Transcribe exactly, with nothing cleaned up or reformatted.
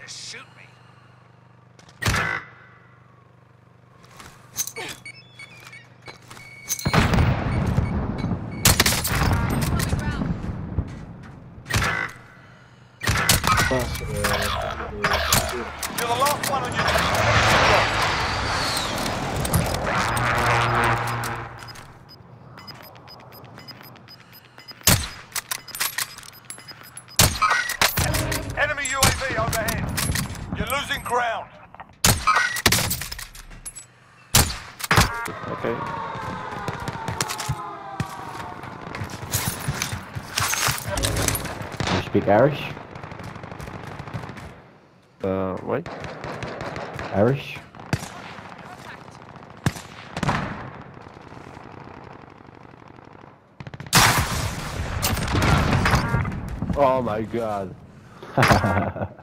shoot me. You're the last one on your team. Enemy U A V overhead. You're losing ground. Okay. You speak Irish? Uh, wait. Irish? Oh my god.